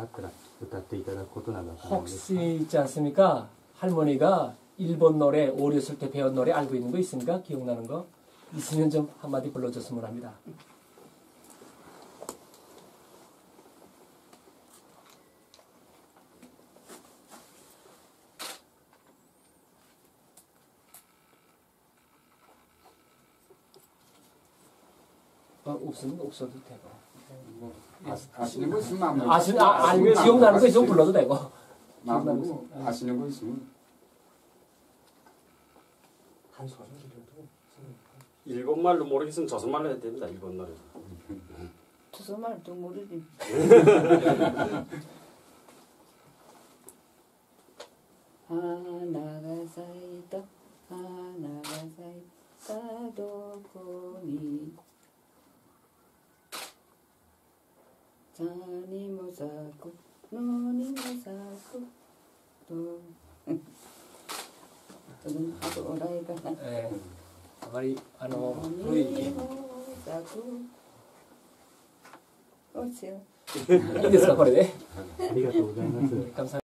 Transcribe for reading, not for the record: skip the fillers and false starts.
あったら歌っていただくことなどは可能ですか? 혹시 있지 않습니까? 할머니가 일본 노래 어렸을 때 배운 노래 알고 있는 거 있습니까? 기억나는 거? 있으면 좀 한마디 불러줬으면 합니다. 없으면 없어도 되고. 아시는 거 있으면 안 기억나는 거 있으면 불러도 되고. 아시는 거 있으면 한 소절이라도 일본말로 모르겠으면 조선말로 해도 됩니다. 일본 노래. 조선말도 모르지. 하나가咲いた 하나가咲いた どこに 자니も咲く 너니も咲く 또 저는 아주 어라이가 네. 아마리 너니も咲く 어째요? いいですかこれで? ありがとうございます。 감사합니다.